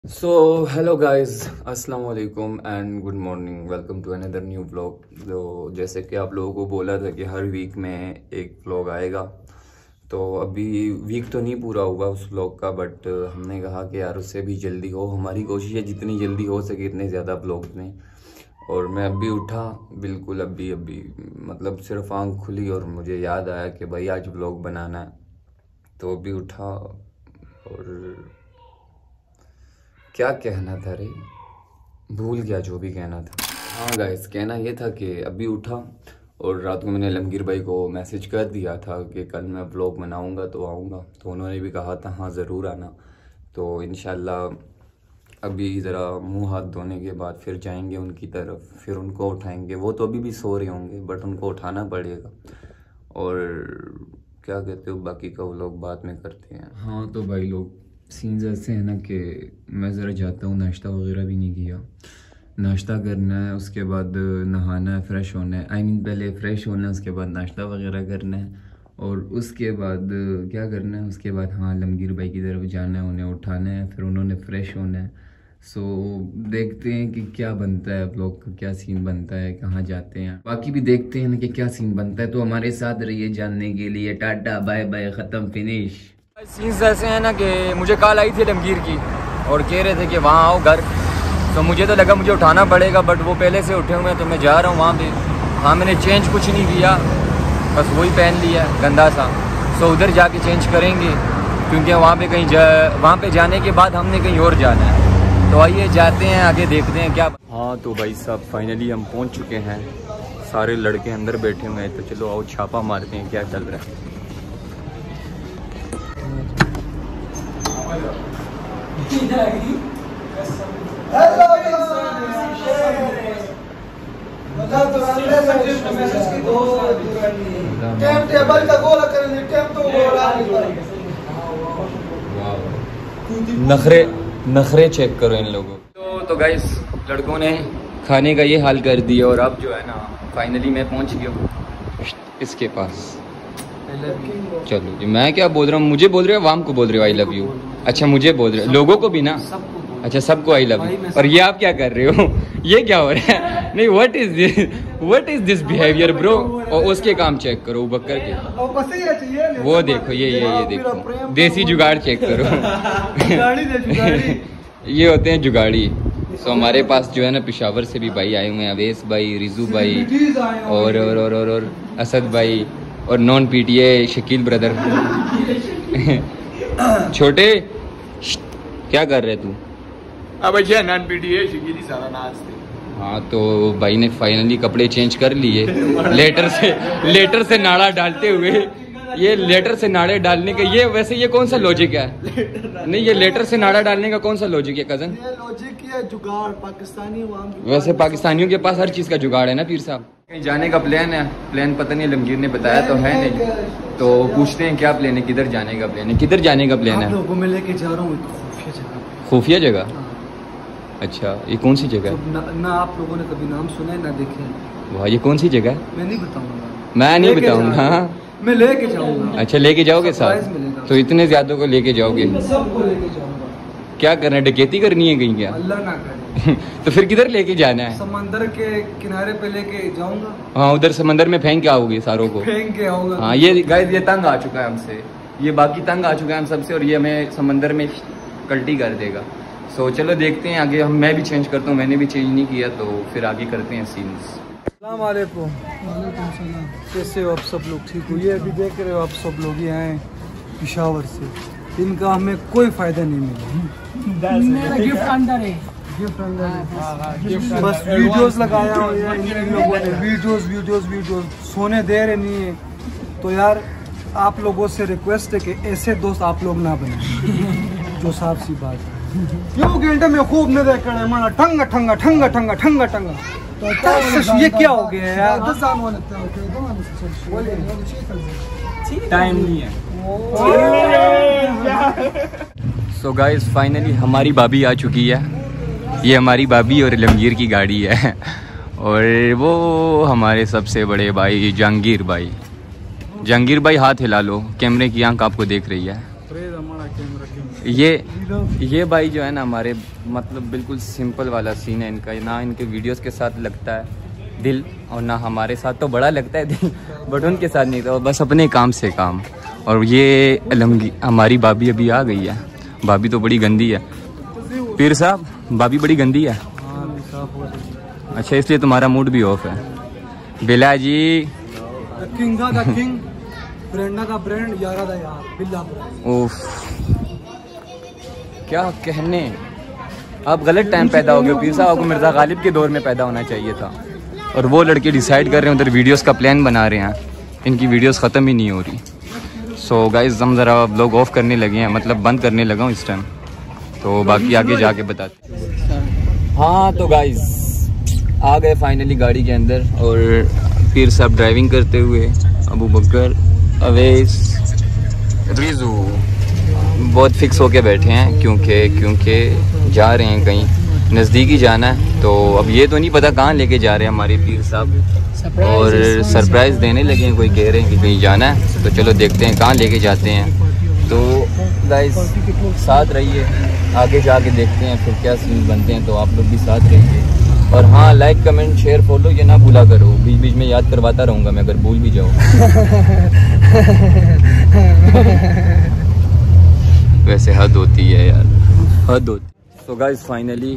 So hello guys, अस्सलाम वालेकुम and good morning. Welcome to another new vlog. तो जैसे कि आप लोगों को बोला था कि हर वीक में एक व्लॉग आएगा, तो अभी वीक तो नहीं पूरा हुआ उस व्लॉग का, बट हमने कहा कि यार उससे भी जल्दी हो। हमारी कोशिश है जितनी जल्दी हो सके इतने ज़्यादा व्लॉग में। और मैं अभी उठा, बिल्कुल अभी मतलब सिर्फ आँख खुली और मुझे याद आया कि भाई आज व्लॉग बनाना है। तो अभी उठा और क्या कहना था रे, भूल गया जो भी कहना था। हाँ गाइस, कहना ये था कि अभी उठा और रात को मैंने लमगीर भाई को मैसेज कर दिया था कि कल मैं व्लॉग बनाऊंगा तो आऊँगा। तो उन्होंने भी कहा था हाँ ज़रूर आना। तो इंशाल्लाह अभी ज़रा मुंह हाथ धोने के बाद फिर जाएंगे उनकी तरफ, फिर उनको उठाएंगे। वो तो अभी भी सो रहे होंगे बट उनको उठाना पड़ेगा। और क्या कहते हो, बाकी का वो लोग बाद में करते हैं। हाँ तो भाई लोग, सीन्स ऐसे हैं ना कि मैं ज़रा जाता हूँ, नाश्ता वगैरह भी नहीं किया। नाश्ता करना है, उसके बाद नहाना है, फ्रेश होना है। पहले फ्रेश होना है, उसके बाद नाश्ता वगैरह करना है, और उसके बाद क्या करना है, उसके बाद हाँ लमगीर भाई की तरफ जाना है, उन्हें उठाना है, फिर उन्होंने फ्रेश होना है। सो देखते हैं कि क्या बनता है, व्लॉग का क्या सीन बनता है, कहाँ जाते हैं, बाकी भी देखते हैं ना कि क्या सीन बनता है। तो हमारे साथ रहिए जानने के लिए। टाटा बाय बाय, ख़त्म, फिनिश। सीन्स ऐसे हैं ना कि मुझे कॉल आई थी लमगीर की और कह रहे थे कि वहाँ आओ घर। तो मुझे तो लगा मुझे उठाना पड़ेगा, बट वो पहले से उठे हुए हैं तो मैं जा रहा हूँ वहाँ पे। हाँ मैंने चेंज कुछ नहीं किया, बस वही पहन लिया गंदा सा। सो उधर जाके चेंज करेंगे, क्योंकि वहाँ पे वहाँ पे जाने के बाद हमने कहीं और जाना है। तो आइए जाते हैं आगे, देखते हैं क्या। हाँ तो भाई साहब फाइनली हम पहुँच चुके हैं। सारे लड़के अंदर बैठे हुए हैं, तो चलो आओ छापा मारते हैं क्या चल रहा है। नखरे चेक करो इन लोगों। तो गाइस, लड़कों ने खाने का ये हाल कर दिया और अब जो है ना फाइनली मैं पहुंच गया हूँ इसके पास। चलो जी, मैं क्या बोल रहा हूँ, मुझे बोल रहे हो, वाम को बोल रहे हो आई लव यू? अच्छा मुझे बोल रहे हो, लोगों को भी ना? अच्छा सबको आई लव यू। और ये आप क्या कर रहे हो? ये क्या हो रहा है? नहीं, what is this behaviour bro? और उसके काम चेक करो बकर के, वो देखो, ये देखो, देसी जुगाड़ चेक करो। ये होते हैं जुगाड़ी। तो हमारे पास जो है ना पेशावर से भी भाई आए हुए हैं, अवेश भाई, रिजू भाई और असद भाई, और नॉन पीटीए शकील ब्रदर। छोटे क्या कर रहे तू? अब अच्छा नॉन पीटीए शकील सारा नाचते। हाँ तो भाई ने फाइनली कपड़े चेंज कर लिए लेटर से नाड़ा डालते हुए। ये लेटर से नाड़े डालने का वैसे ये कौन सा लॉजिक है? नहीं, ये लेटर से नाड़ा डालने का कौन सा लॉजिक है कजन? ये लॉजिक है जुगाड़, पाकिस्तानी। वैसे पाकिस्तानियों के पास हर चीज का जुगाड़ है ना पीर साहब। कहीं जाने का प्लान है? प्लान पता नहीं, लमगीर ने बताया तो है नहीं। तो पूछते हैं क्या प्लान है, किधर जाने का प्लान है, किधर जाने का प्लान है? लोगों में लेके जा रहा हूँ खुफिया जगह। खुफिया जगह? अच्छा, ये कौन सी जगह है? ना आप लोगों ने कभी नाम सुना है ना देखे। वाह, ये कौन सी जगह? मैं नहीं बताऊंगा। मैं नहीं बताऊंगा। मैं लेके जाऊंगा। अच्छा लेके जाओगे साथ? तो इतने ज्यादा को लेके जाओगे? सबको लेके जाऊंगा। क्या करना है, डकैती करनी है कहीं क्या? अल्लाह ना करे। तो फिर किधर लेके जाना है? समंदर के किनारे पे लेके जाऊंगा। हाँ, उधर समंदर में फेंक के आओगे सारों को? फेंक के आऊंगा। हाँ ये गाइस, ये तंग आ चुका है हमसे, ये बाकी तंग आ चुका है हम सबसे, और ये हमें समंदर में कल्टी कर देगा। सो चलो देखते हैं आगे। मैं भी चेंज करता हूँ, मैंने भी चेंज नहीं किया, तो फिर आगे करते हैं सीन्स। अस्सलाम वालेकुम। कैसे हो आप सब लोग? ठीक हो? ये अभी देख रहे हो आप सब लोग, ये आए पेशावर से, इनका हमें कोई फ़ायदा नहीं मिला। गिफ्ट अंदर है, गिफ्ट अंदर बस वीडियोस लगाया हो या इन लोगों ने वीडियोस सोने दे रहे नहीं है। तो यार आप लोगों से रिक्वेस्ट है कि ऐसे दोस्त आप लोग ना बने, जो साफ सी बात है। क्यों घंटे में खूब न देख रहे हमारा ठंगा ठंगा ठंगा ठंगा ठंगा ठंगा। तो ये क्या हो गया यार? टाइम नहीं है। सो गाइस फाइनली हमारी भाभी आ चुकी है। ये हमारी भाभी और लमगीर की गाड़ी है, और वो हमारे सबसे बड़े भाई जहांगीर भाई। जहांगीर भाई हाथ हिला लो, कैमरे की आंख आपको देख रही है। ये भाई जो है ना हमारे मतलब बिल्कुल सिंपल वाला सीन है इनका, ना इनके वीडियोस के साथ लगता है दिल और ना हमारे साथ, तो बड़ा लगता है दिल बट उनके साथ नहीं, तो बस अपने काम से काम। और ये अलमगी हमारी भाभी अभी आ गई है, भाभी तो बड़ी गंदी है पीर साहब, भाभी बड़ी गंदी है। अच्छा इसलिए तुम्हारा मूड भी ऑफ है। बिला जी उफ क्या कहने, आप गलत टाइम पैदा हो गए पीर साहब, आपको मिर्ज़ा गालिब के दौर में पैदा होना चाहिए था। और वो लड़के डिसाइड कर रहे हैं उधर वीडियोस का प्लान बना रहे हैं, इनकी वीडियोस ख़त्म ही नहीं हो रही। सो गाइस हम ज़रा व्लॉग ऑफ करने लगे हैं, मतलब बंद करने लगा हूँ इस टाइम, तो बाकी आगे जाके बताते। हाँ तो गाइस आ गए फाइनली गाड़ी के अंदर, और पीर साहब ड्राइविंग करते हुए, अबू बकर, अवैस, रिजू बहुत फिक्स होके बैठे हैं क्योंकि जा रहे हैं कहीं, नज़दीकी जाना है। तो अब ये तो नहीं पता कहाँ लेके जा रहे हैं हमारे पीर साहब, और सरप्राइज़ देने लगे हैं, कोई कह रहे हैं कि कहीं जाना है, तो चलो देखते हैं कहाँ लेके जाते हैं। तो गाइस साथ रहिए, आगे जाके देखते हैं फिर क्या सीन बनते हैं, तो आप लोग भी साथ रहिए। और हाँ लाइक कमेंट शेयर फॉलो ये ना भूला करो, बीच बीच में याद करवाता रहूँगा मैं अगर भूल भी जाऊँ। वैसे हद होती है यार, हद होती। तो गाइस फाइनली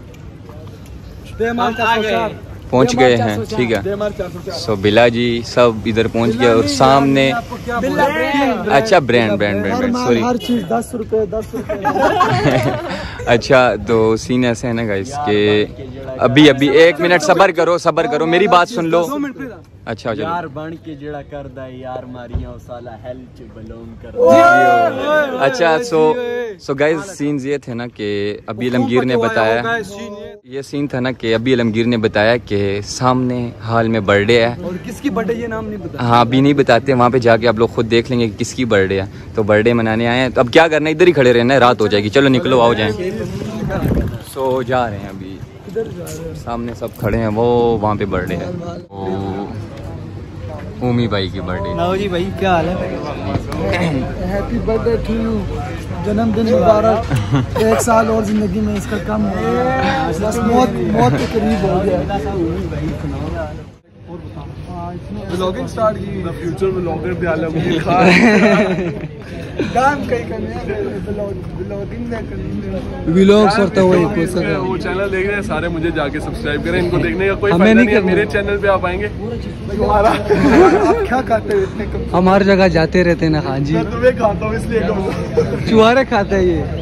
पहुंच गए हैं, ठीक है। सो बिला जी सब इधर पहुंच गए, और सामने अच्छा ब्रांड सॉरी हर चीज 10 रुपए 10 रुपए। अच्छा तो सीन ऐसे है ना गाइस के अभी 1 मिनट सबर करो मेरी बात सुन लो। अच्छा चलो यार बन के जेड़ा करदा यार मारियां साला हेल च बिलोंग करदा। अच्छा सो गाइस सीन्स ये थे ना कि अभी अलमगीर ने बताया, ये सीन था ना कि अभी अलमगीर ने बताया कि सामने हाल में बर्थडे है, और किसकी बर्थडे ये नाम नहीं बता। हाँ अभी नहीं बताते, वहाँ पे जाके आप लोग खुद देख लेंगे कि किसकी बर्थडे है। तो बर्थडे मनाने आए हैं, तो अब क्या करना है, इधर ही खड़े रहना है, रात हो जाएगी, चलो निकलो आओ जाएं। सो जा रहे हैं अभी, सामने सब खड़े हैं, वो वहाँ पे बर्थडे है, उमी भाई की बर्थडे। नौ जी भाई क्या हाल है? हैप्पी बर्थडे टू यू, जन्मदिन मुबारक। 1 साल और जिंदगी में इसका कम हो गया, बस मौत के करीब हो गया। व्लॉगिंग स्टार्ट की, फ्यूचर व्लॉगर भी आलमगीर खान काम कहीं करने व्लॉग्स करता हुआ वो चैनल देख रहे हैं सारे, मुझे जाके सब्सक्राइब करें, इनको देखने का कोई फायदा नहीं है, मेरे चैनल पे आप आएंगे क्या खाते हो इतने कम, हम हर जगह जाते रहते हैं ना। हाँ जी तुम्हें खाता हूँ इसलिए चुहारे खाते हैं ये।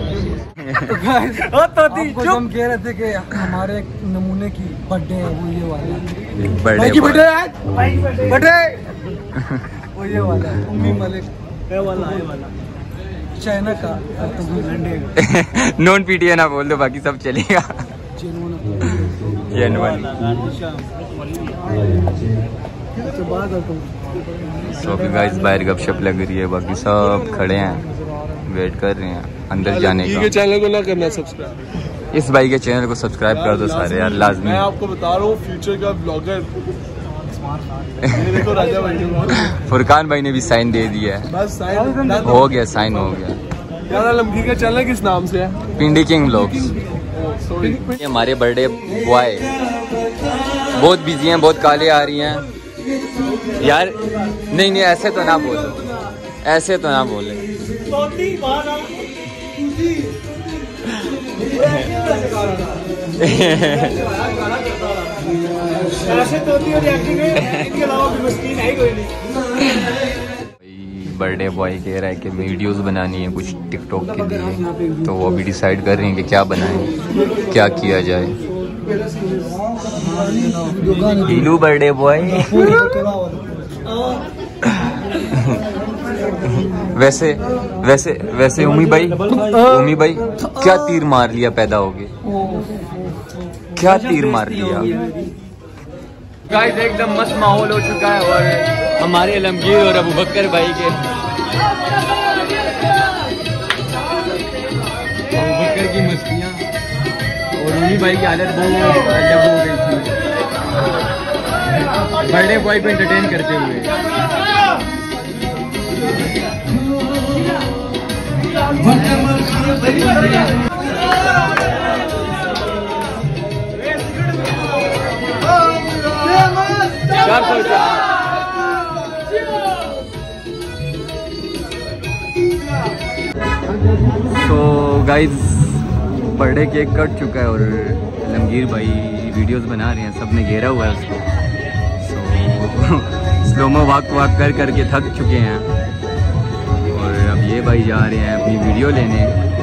तो हम कह रहे थे कि हमारे एक नमूने की बर्थडे है, वो ये वाला बर्थडे वो ये वाला उम्मी मलिक वाला चाइना का नॉन पीटीए ना बोल दो, बाकी सब चलेगा। सो अभी गाइस बाहर गपशप लग रही है, बाकी सब खड़े हैं वेट कर रहे हैं अंदर जाने का। चैनल को ना करना सब्सक्राइब, इस भाई के चैनल को सब्सक्राइब कर दो सारे यार लाजमी। मैं आपको बता रहा हूँ फ्यूचर का ब्लॉगर देखो राजा भाई, फुरकान भाई ने भी साइन दे दिया है, बस साइन हो गया, साइन हो गया। यार अलमगीर का चैनल किस नाम से है? Pindi king vlogs. हमारे बर्थडे बॉय बहुत बिजी हैं, बहुत काले आ रही हैं यार। नहीं ऐसे तो ना बोलो, ऐसे तो ना बोले। बर्थडे बॉय कह रहा है कि वीडियोस बनानी है कुछ टिकटॉक के लिए, तो वो अभी डिसाइड कर रहे हैं कि क्या बनाएं, क्या किया जाए। हीलू बर्थडे बॉय। वैसे उमी भाई क्या तीर मार लिया पैदा हो गए, क्या तीर मार लिया। गाइस एकदम मस्त माहौल हो चुका है, और हमारे अलमगीर और अबू बकर भाई के अबू बकर की मस्तियाँ और उमी भाई की हालत बहुत अलग हो गई थी बर्थडे बॉय को एंटरटेन करते हुए। तो गाइस बर्थडे केक कट चुका है और लमगीर भाई वीडियोस बना रहे हैं, सब ने घेरा हुआ है उसको। स्लोमो वाक कर करके थक चुके हैं और अब ये भाई जा रहे हैं अपनी वीडियो लेने।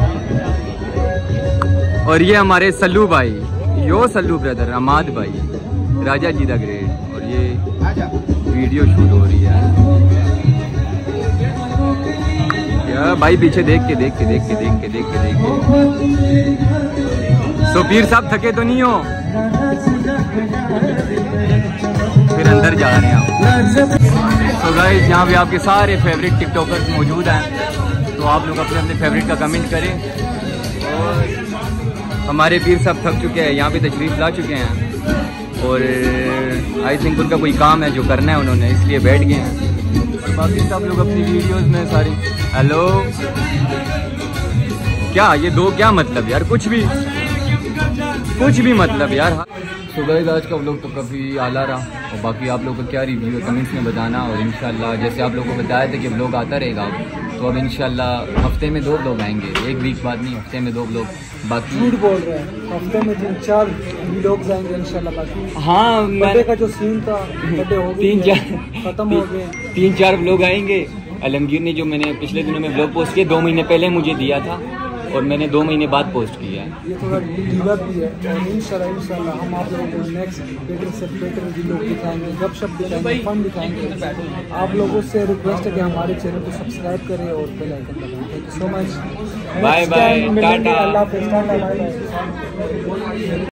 और ये हमारे सल्लू भाई, यो सल्लू ब्रदर, अमाद भाई, राजा जी दा ग्रेट, और ये वीडियो शूट हो रही है। भाई पीछे देख के तो पीर साहब थके तो नहीं हो? फिर अंदर जा रहे हैं आप। तो गाइस यहाँ पे आपके सारे फेवरेट टिकटॉकर्स मौजूद हैं, तो आप लोग अपने अपने फेवरेट का कमेंट करें। और हमारे पीर साहब थक चुके हैं, यहाँ पे तशरीफ ला चुके हैं और आई थिंक उनका कोई काम है जो करना है उन्होंने, इसलिए बैठ गए हैं। बाकी सब लोग अपनी वीडियोस में सारी हेलो क्या ये दो क्या मतलब यार, कुछ भी मतलब यार। तो गाइस आज का व्लॉग तो काफ़ी आला रहा और बाकी आप लोगों का क्या रिव्यू है कमेंट्स में बताना। और इंशाल्लाह जैसे आप लोगों को बताया था कि व्लॉग आता रहेगा, तो अब इंशाल्लाह हफ्ते में 2 व्लॉग आएंगे, एक वीक बाद नहीं, हफ्ते में 2 व्लॉग। बाकी झूठ बोल रहे हैं, हफ्ते में 3-4 व्लॉग्स आएंगे इंशाल्लाह। बाकी हाँ बर्थडे का जो सीन था, बर्थडे हो गया, खत्म हो गए, 3-4 व्लॉग आएंगे। अलमगीर ने जो मैंने पिछले दिनों में व्लॉग पोस्ट किए 2 महीने पहले मुझे दिया था और मैंने 2 महीने बाद पोस्ट किया है। ये थोड़ा डिलीवर भी है और इंशाल्लाह हम आप लोगों को नेक्स्ट बेटर से बेटर व्लॉग दिखाएंगे, गपशप दिखाएंगे, फन दिखाएंगे। आप लोगों से रिक्वेस्ट है कि हमारे चैनल को सब्सक्राइब करें और बेल आइकन दबाएं। Thank you so much, bye bye, tata. अल्लाह हाफिज़, टाटा बाय बाय।